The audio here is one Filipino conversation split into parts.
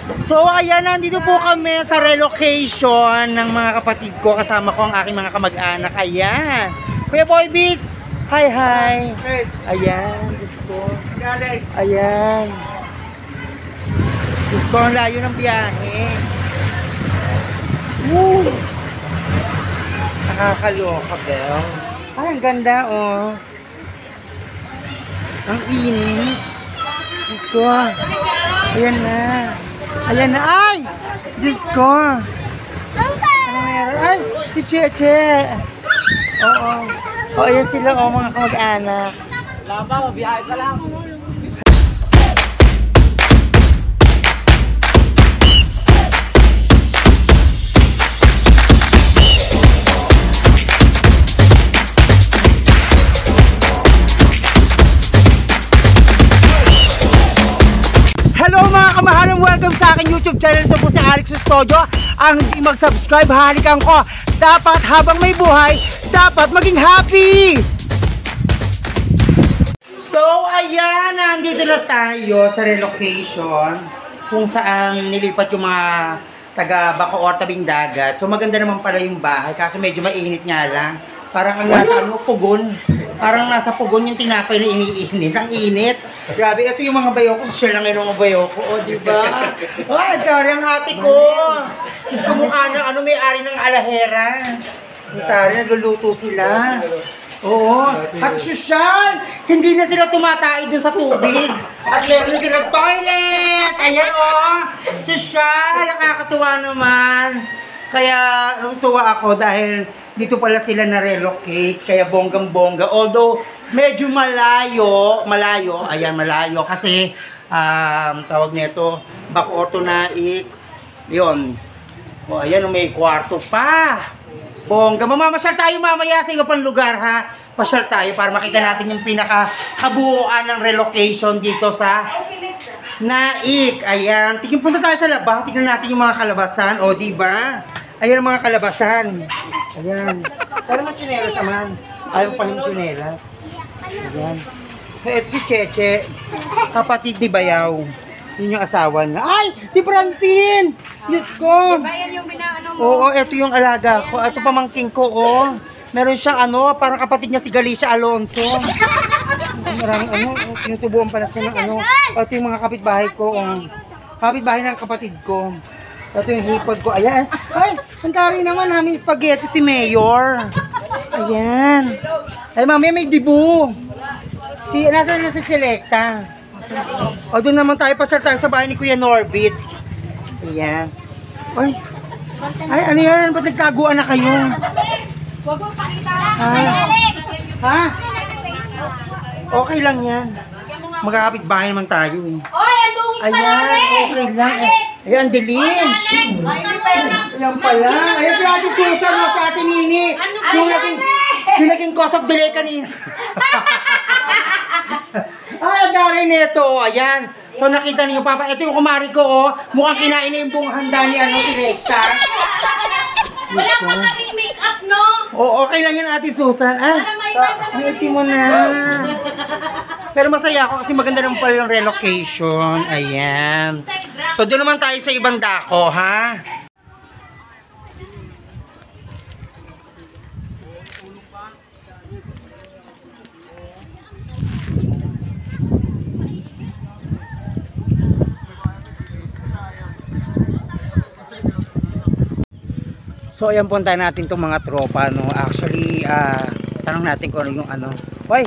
So ayan, nandito po kami sa relocation ng mga kapatid ko. Kasama ko ang aking mga kamag-anak. Ayan. Kuya Boy Beats. Hi, hi. Ayan. Diyos ko. Ayan. Diyos ko, ang layo ng biyahe. Woo! Nakakaloka, Bel. Ay, ang ganda, oh. Ang init. Diyos ko. Ayan na. Ayan na. Ay! Diyos ko. Ano meron? Ay! Si Cheche. Oo. O, ayan sila, oh, mga kamag-anak. Laba, mabiyahe ka lang. Hello mga kamahalang, welcome sa aking YouTube channel. Ito po si Alex Custodio. Ang hindi mag-subscribe, halikan ko. Dapat habang may buhay, dapat maging happy. So ayan, nandito na tayo sa relocation kung saan nilipat yung mga taga Bacoor, tabing dagat. So maganda naman pala yung bahay, kaso medyo mainit nga lang. Parang ang nasa pugon. Parang nasa pugon yung tinapay na iniinit. Ang init. Grabe, ito yung mga bayo ko. Siya lang yung mga bayo ko. O, diba? Ay, tari ang ate ko. Diyos ko mukha na, may-ari ng alahera. Tari, nagluluto sila. Oo. At sosyal, hindi na sila tumatay dun sa tubig. At meron na silang toilet. Ayan, o. Sosyal, nakakatuwa naman. Kaya natutuwa ako dahil dito pala sila na-relocate, kaya bonggang-bongga. Although, medyo malayo, ayan, malayo. Kasi, tawag nito, Bacoor to Naik. Yun. O, ayan, may kwarto pa. Bongga. Mamamasyal tayo mamaya sa iba pang lugar, ha? Pasyal tayo para makita natin yung pinaka-kabuuan ng relocation dito sa Naik. Ayan. Punta tayo sa labas. Tignan natin yung mga kalabasan. O, diba? Ayan ang mga kalabasan. Ayan. Pero mga tsinelas naman. Ayaw pa yung tsinelas. Ayan. Ito si Cheche. Kapatid ni Bayaw. Yun yung asawa niya. Ay! Si Francine! Diyos ko! Bayan yung binaano mo. Oo, ito yung alaga ko. Ito pamangking ko, oh. Meron siyang parang kapatid niya si Galicia Alonso. Maraming tinutubuan pala siya ng Ito yung mga kapitbahay ko, oh. Kapitbahay ng kapatid ko. Ito yung hipod ko. Ayan. Ay, ang tari naman. May spaghetti si Mayor. Ayan. Ay, mamaya may dibu. Nasaan na si Selecta? O, doon naman tayo. Pasar tayo sa bahay ni Kuya Norbits. Ayan. Ay, ano yan? Ba't nagtaguan na kayo? Huwag mo pakita. Ha? Okay lang yan. Magkakapit-bahay naman tayo eh. Oy, ang dungis pa Ayan, okay lang. Ayan, dilim. Ayan pala. Ayan si Ate Susan o si Ate Nini. Yung naging cause of delay kanina. Ay, ang dami nito. Ayan. So nakita niyo, Papa, ito yung kumari ko, oh. Mukhang kinain na yung buong handa ni Selecta. Wala ka kaming make-up, no? Oo, okay lang yun, Ate Susan. Ngiti mo na. Pero masaya ako kasi maganda naman pala yung relocation. Ayan. So doon naman tayo sa ibang dako, ha? So ayan, punta natin itong mga tropa, no. Actually, tanong natin kung ano yung ano. Hoy!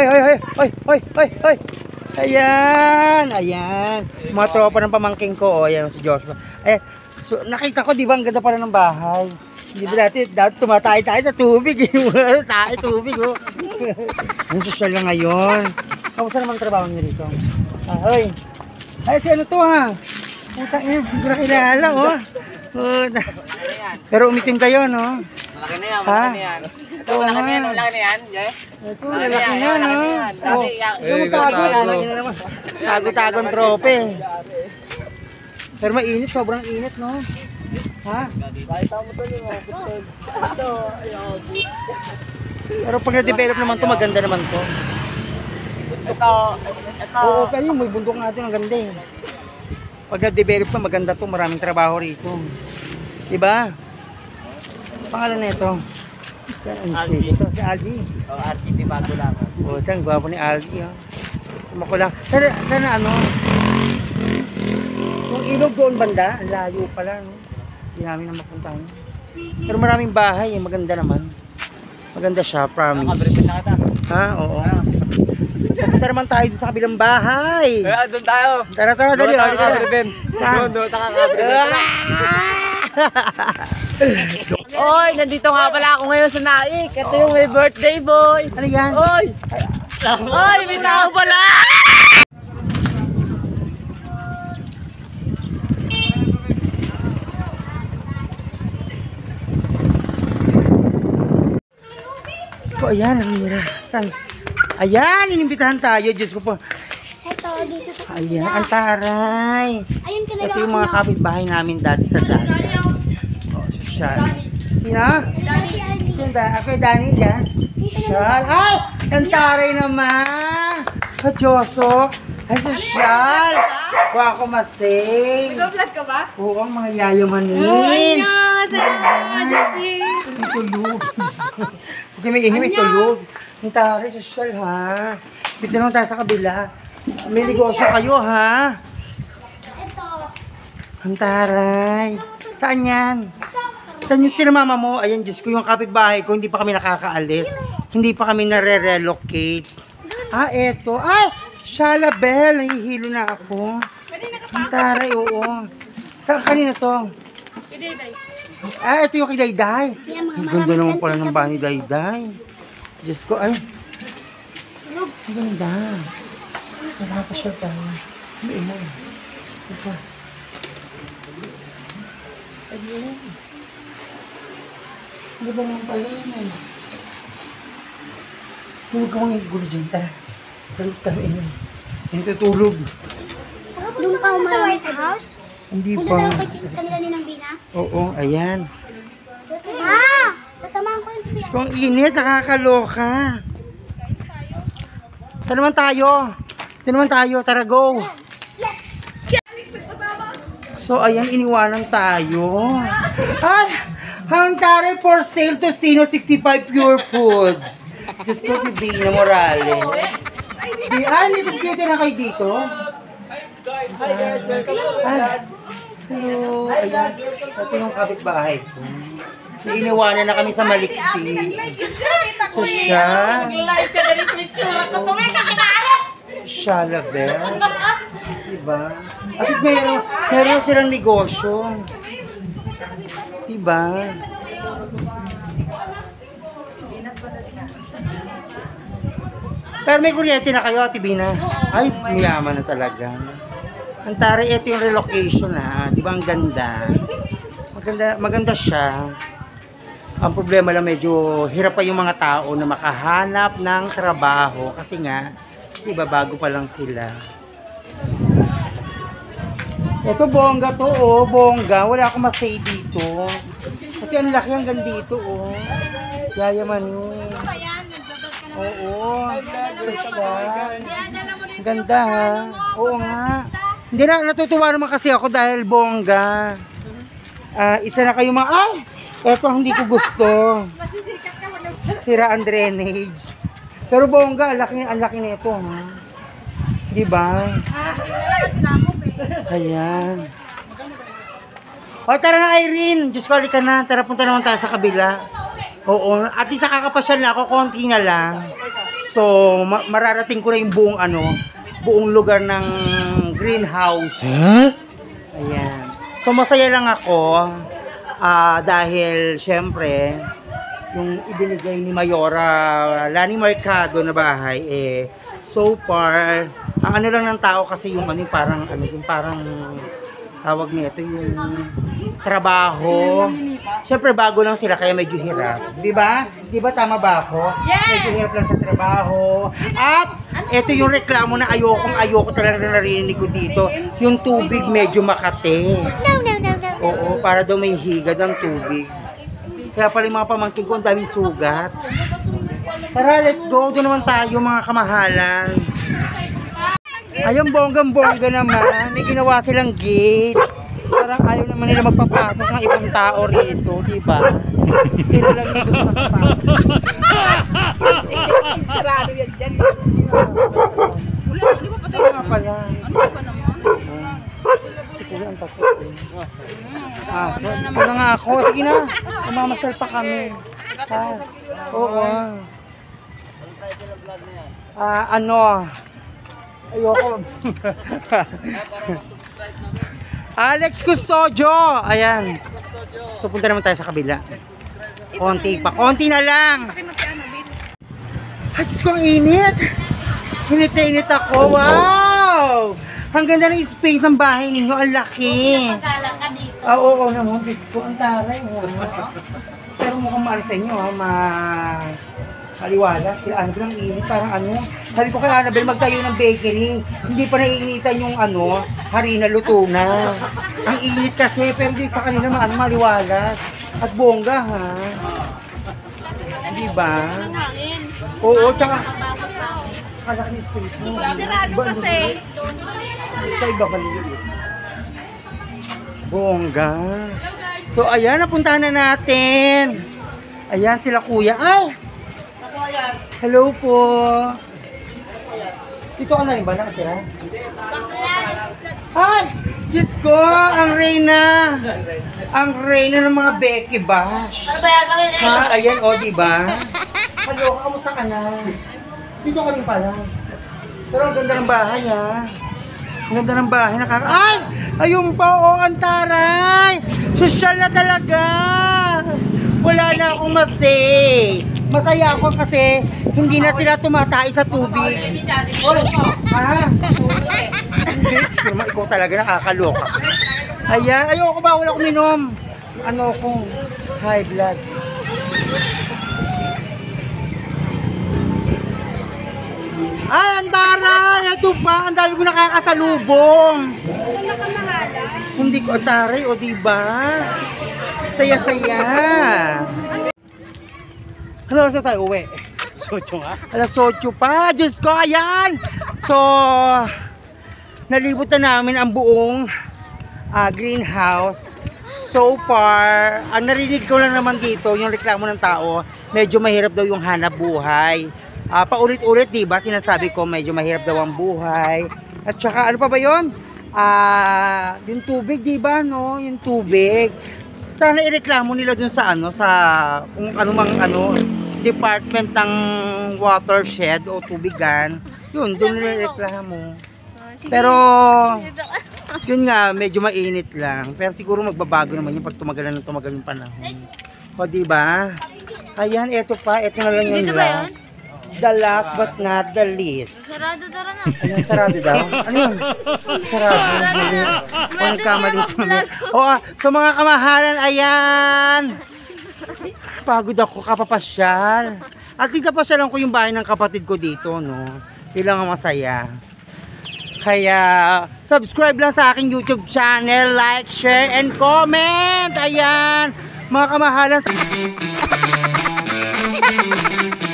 Ayan! Ayan! Mga tropa ng pamangking ko, oh. Ayan si Joshua. So, nakita ko, di ba, ang ganda pala ng bahay. Di ba dati tumatay tayo sa tubig, eh. Tayo tubig, oh. Ang sosyal lang ngayon. Kamusta naman ang trabaho niyo rito? Hoy! Ay, si ano to, ha? Puta niya, hindi ko na kilala, oh. Pero umitim kayo, no? Malaki na yan, malaki na yan. Ito, malaki na yan, malaki na yan, Jay. Ito, malaki na, no? Tago-tagong trope. Pero mainit, sobrang init, no? Ha? Pero pag na-develop naman to, maganda naman to. Ito. Oo, kayo, may bundok natin, ang ganda eh. Pag na-develop to, maganda to, maraming trabaho rito. Diba? Pangalan na ito. Algie. Ito, si Algie. Oh, RTP bago lang. O, ito, ang gwapo ni Algie. Oh. Makulang. Sana ano? Yung ilog doon banda, ang layo pala. No? Hindi namin na mapuntahan. Pero maraming bahay, maganda naman. Maganda siya, promise. Nakabripin na kita. Ha? Oo. So, punta naman tayo dun sa kabilang bahay. Kaya doon tayo. Tara, dali. Doon Dali, nakabripin. Saan? Doon nakabripin. Oy, nandito nga pala ako ngayon sa Naik. Ito yung may birthday boy. Ano yan? Oy! Oy, may tao pala! So, ayan, ang mira. Saan? Ayan, inimbitahan tayo. Diyos ko po. Ito, dito sa Ayan, ang taray. Ayun ka na Ito yung mga kapitbahay namin dati sa dati. So, sosyal. Sino? Sino ba? Ako yung Danny dyan. Sosyal. Ay! Ang taray naman! Kadyoso. Ay, sosyal. Wako masay. Nag-vlog ka ba? Oo, ang mga yayamanin. Annyeonghaseyo! May tulog. Huwag may ihi, may tulog. Ang taray, sosyal ha. Dito naman tayo sa kabila. May negosyo kayo ha. Ito. Ang taray. Saan yan? Saan yung sinamama mo? Ayan, Diyos ko, yung kapitbahay ko, hindi pa kami nakakaalis. Hindi pa kami nare-relocate. Ah, eto. Ay! Shalabel! Nahihilo na ako. Ang taray, oo. Saan kanina to? Ah, ito yung kay Dayday. Ang ganda naman pala ng bahay ni Dayday. Diyos ko, ay. Ang ganda. Nakapasya tayo. Ano ina? Ito. Ayun. Ano ba naman pala yun? Huwag ka mga gulo dyan. Tara. Tulog kami ina. Hindi tutulog. Doon pa sa White House? Hindi Punta pa. tayo kay kanila ni Nang Bina? Oo, ayan. Ah! Sasamahan ko yun sa Diyos ko, ang init. Nakakaloka. Saan naman tayo? Saan naman tayo? Tara, go. So, ayan, iniwanan tayo. Ay! Ang taray for sale to Sino 65 Pure Foods. Diyos ko si Bina Morales. Ay, nitipite na kayo dito? Hi guys, welcome to Ay, hello. Ayan, ito yung kapitbahay ko. Iniwanan na kami sa Maliksi. So siya. Shalabel. Diba? At least meron silang negosyo. Diba? Pero may kuryente na kayo, Ate Bina. Ay, mayaman na talaga. Ang taray, ito yung relocation ha. Di ba ang ganda? Maganda siya. Ang problema lang medyo hirap pa yung mga tao na makahanap ng trabaho. Kasi nga, di ba bago pa lang sila. Ito bongga to oh, bongga. Wala akong masay dito. Kasi ang laki hanggang dito oh. Yayamanin. Oo. Ang ganda ha. Oo nga. Hindi na, natutuwa naman kasi ako dahil bongga. Isa na kayo mga, ay! Eto hindi ko gusto. Sira ang drainage. Pero bongga, ang laki nito ha. Diba? Ayan. O tara na Irene. Diyos ko, halika na. Tara, punta naman tayo sa kabila. Oo. At least nakakapasyal na ako, konti na lang. So, mararating ko na yung buong lugar ng greenhouse. Huh? Ayan. So, masaya lang ako. Dahil, syempre, yung ibinigay ni Mayora Lani Mercado na bahay, so far, ang ano lang ng tao kasi yung parang tawag nito yung trabaho. Siyempre bago lang sila kaya medyo hirap. 'Di ba? 'Di ba tama ba ako? Yes! Medyo hirap lang sa trabaho. At ito yung reklamo na ayoko talaga narinig ko dito. Yung tubig medyo makate. No. Oo, para daw may higad ng tubig. Kaya pala yung mga pamangkin ko ang daming sugat. Tara, let's go. Doon naman tayo mga kamahalan. Ayun, bonggang-bongga naman. May ginawa silang gate. Parang ayaw naman nila magpapasok ng ibang tao rito, di ba? Sila lang yung gusto magpapasok. Sarado yan dyan. Wala, di ba patay Nga pala. Ano ba naman? Sige, ang takot. Ito na nga ako. Sige na. Umamasyal pa kami. Oo. Ano? Ayoko. Alex Custodio. Ayan. So punta naman tayo sa kabila. Konti pa. Konti na lang. Ay, Diyos ko, ang init. Init na init ako. Wow! Ang ganda ng space ng bahay ninyo. Ang laki. Magalang ka dito. Oo naman. Diyos ko, ang taray. Pero mukhang maano sa inyo. Maliwala. Sila ano lang init. Parang ano. Sabi ko kay Annabelle magtayo ng bakery. Hindi pa naiinitan yung harina luto na. Ang init kasi. Pero di sa kanila maliwalas. At bongga ha. Di ba? Oo, tsaka kalak ni space mo. Sarado kasi. Sa iba maliit. Bongga. So ayan, napuntahan na natin. Ayan sila kuya. Ay! Hello po. Dito ka na rin ba nakatira? Ay! Diyos ko! Ang reyna! Ang reyna ng mga Becky Bash. Ha? Ayan o, diba? Hello, kamusta ka na? Dito ka rin pala. Pero ang ganda ng bahay ha. Ang ganda ng bahay. Ay! Ayun pa o, ang taray! Sosyal na talaga! Wala na akong masay. Masaya ako kasi hindi na sila tumatay sa tubig. Oh, ha? Hindi, siguro ikaw talaga nakakaloka. Ayan, ayoko bawal ako minom. Ano kung high blood. Ay, ang taray! Ito pa, ang dami ko nakakasalubong. Hindi ko, taray, o diba? Saya-saya. Ano oras na tayo uwi? Alas 8 pa. Diyos ko, ayan! So, nalibot na namin ang buong greenhouse. So far, ang narinig ko lang naman dito, yung reklamo ng tao, medyo mahirap daw yung hanap buhay. Paulit-ulit, diba? Sinasabi ko, medyo mahirap daw ang buhay. At saka, ano pa ba yun? Yung tubig, diba, no? Yung tubig. Sana ireklamo nila dun sa sa kung anumang department ng watershed o tubigan. Yun, dun nila ireklamo. Pero yun nga, medyo mainit lang. Pero siguro magbabago naman yung pag tumagal yung panahon. O diba? Ayan, eto pa, eto na lang yung last. The last but not the least. Sarado tara na. Ano, sarado daw? Ano yun? Sarado. O, nagkamali kami. So mga kamahalan, ayan. Pagod ako, kapapasyal. At least napasyalan ko yung bahay ng kapatid ko dito, no? Yun lang ang masaya. Kaya, subscribe lang sa aking YouTube channel, like, share, and comment. Ayan, mga kamahalan.